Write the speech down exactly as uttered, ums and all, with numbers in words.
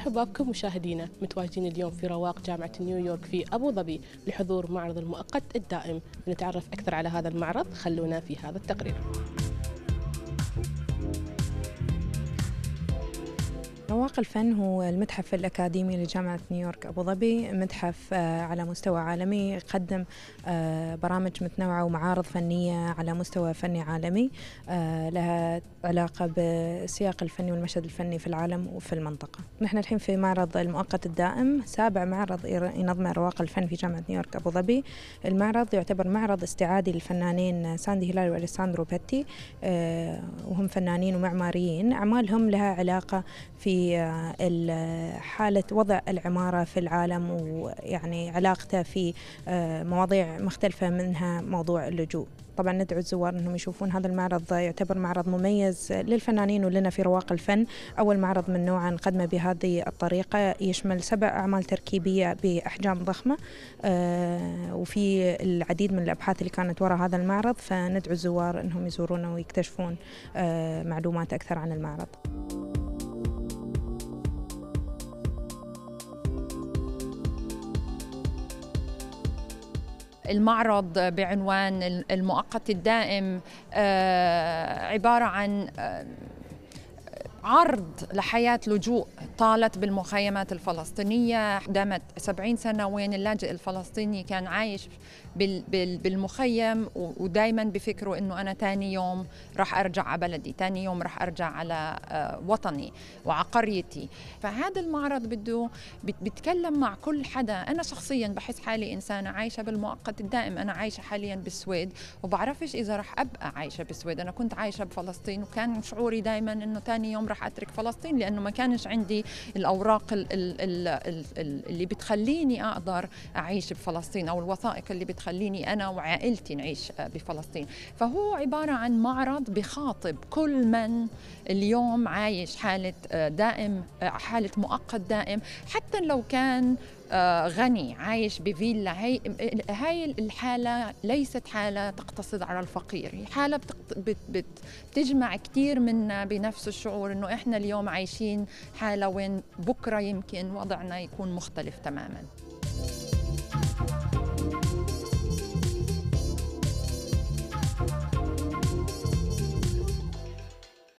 مرحبا بكم مشاهدينا، متواجدين اليوم في رواق جامعة نيويورك في أبو ظبي لحضور معرض المؤقت الدائم. لنتعرف أكثر على هذا المعرض خلونا في هذا التقرير. رواق الفن هو المتحف الأكاديمي لجامعة نيويورك أبو ظبي، متحف على مستوى عالمي يقدم برامج متنوعة ومعارض فنية على مستوى فني عالمي لها علاقة بالسياق الفني والمشهد الفني في العالم وفي المنطقة. نحن الحين في معرض المؤقت الدائم، سابع معرض ينظمه رواق الفن في جامعة نيويورك أبو ظبي. المعرض يعتبر معرض استعادي للفنانين ساندي هلال وأليساندرو بيتي، وهم فنانين ومعماريين. أعمالهم لها علاقة في حالة وضع العمارة في العالم، ويعني علاقته في مواضيع مختلفة منها موضوع اللجوء. طبعا ندعو الزوار أنهم يشوفون هذا المعرض، يعتبر معرض مميز للفنانين ولنا في رواق الفن، أول معرض من نوعه نقدمه بهذه الطريقة، يشمل سبع أعمال تركيبية بأحجام ضخمة، وفي العديد من الأبحاث اللي كانت وراء هذا المعرض، فندعو الزوار أنهم يزورونه ويكتشفون معلومات أكثر عن المعرض. المعرض بعنوان المؤقت الدائم عبارة عن عرض لحياة لجوء طالت بالمخيمات الفلسطينية. دامت سبعين سنة وين اللاجئ الفلسطيني كان عايش بالمخيم، ودايما بفكروا انه انا تاني يوم راح ارجع على بلدي، تاني يوم راح ارجع على وطني وعقريتي. فهذا المعرض بده بيتكلم مع كل حدا. انا شخصيا بحس حالي انسانة عايشة بالمؤقت الدائم، انا عايشة حاليا بالسويد وبعرفش اذا راح ابقى عايشة بالسويد. انا كنت عايشة بفلسطين وكان شعوري دايما انه تاني يوم راح اترك فلسطين، لانه ما كانش عندي الاوراق اللي بتخليني اقدر اعيش بفلسطين، او الوثائق اللي بتخليني خليني أنا وعائلتي نعيش بفلسطين. فهو عبارة عن معرض بخاطب كل من اليوم عايش حالة دائم، حالة مؤقت دائم، حتى لو كان غني عايش بفيلا. هي هاي الحالة ليست حالة تقتصر على الفقير، هي حالة بت بتجمع كثير منا بنفس الشعور إنه إحنا اليوم عايشين حالة وين بكرة يمكن وضعنا يكون مختلف تماماً.